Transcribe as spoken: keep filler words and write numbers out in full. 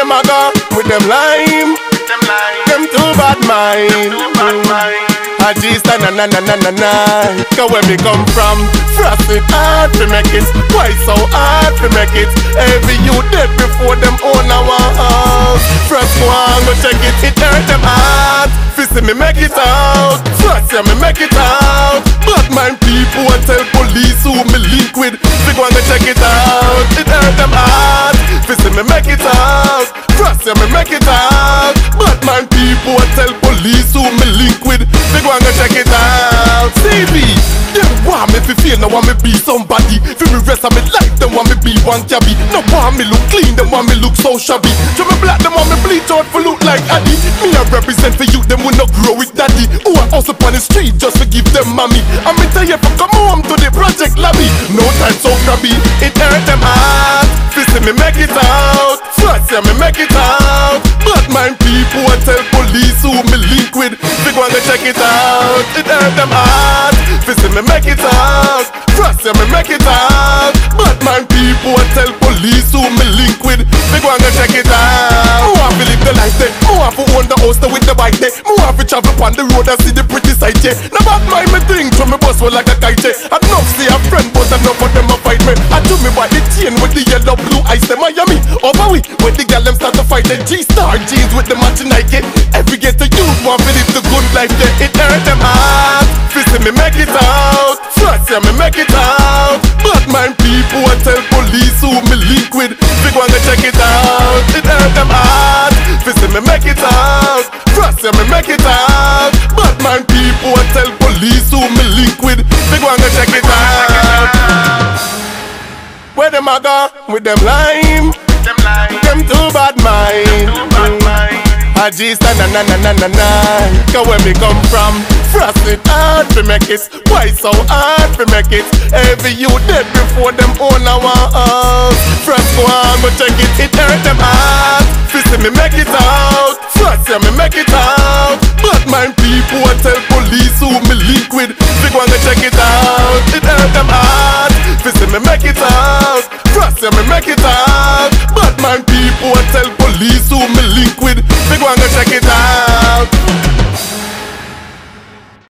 them a go with them lime? Them lie, Them too bad mind. too bad mind. A G-star na na na na na na. Cause where me come from, frost it hard to make it. Why so hard to make it? Every you dead before them own our house. Frost one go check it, it hurt them hard. Fist me make it out, frost yeah me make it out. Bad mind people and tell police who me link with. Big one go check it out, it hurt them hard. Fist me make it out, frost yeah me make it out. Bad mind people and tell police who me link with. Big one go check it out. C B, them want me fi feel, no want me be somebody. For me rest of me life, them want me be one cabby. No want me look clean, them want me look so shabby. To me black, them want me bleach out for look like Addy. Me I represent for you, them will not grow with daddy. Who I also upon the street just to give them mommy. I'm in tired for come home to the project lobby. No time so crabby, it hurt them hard. Fist me make it out, frost yeah me make it out. Bad mind people and tell police who me link with. Big one go check it out, it hurt them hard. Fist me make it out, frost yeah me make it out. Bad mind people and tell police who me link with. Big one go check it out. Who want to live the life there? Who want to own the house there with the bike there? Who want to travel on the road and see the pretty sight yeah? Now bad mind me think to me bus well like a kite yeah. I know see a friend but enough for them a fight me. I do me by the chain with the yellow blue ice them Miami. Over we with the gal them start to fight the G-star jeans with the matching Nike. Every get the youth want to live the good life yeah. It hurt them hard. Fist me make it out, frost yeah me make it out. Bad mind people and tell police who me link with. Big one go check it out, it hurt them hard. Fist me make it out, frost yeah me make it out. Bad mind people and tell police who me link with. Big one go check it out. Where them a go with them lime? Them lie, Them too bad mind. too bad mind. A G-star na na na na na na. Cause where me come from, frost it hard to make it. Why so hard to make it? Every you dead before them own our house. Frost one go check it, it hurt them hard. Fist me make it out, frost yeah me make it out. Bad mind people and tell police who me link with. Big one go check it out, it hurt them hard. Fist me make it out, frost yeah me make it out. Bad mind people and tell police who me link with. Big one go check it out.